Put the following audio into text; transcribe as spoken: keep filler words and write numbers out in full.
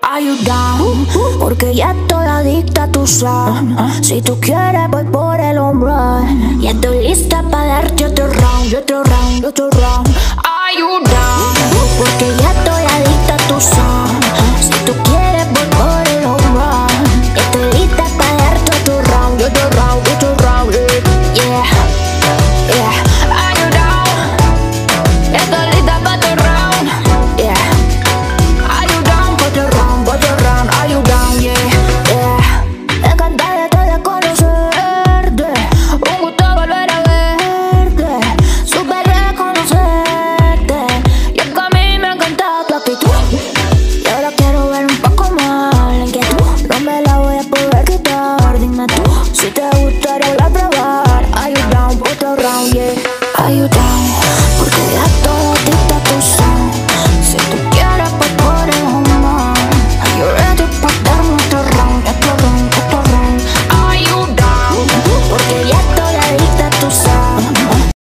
Are you down? Porque ya estoy adicta a tu sound. Si tú quieres voy por el home run. Ya estoy lista para darte otro round, otro round, otro round. Are you down? Porque ya estoy adicta a tu sound.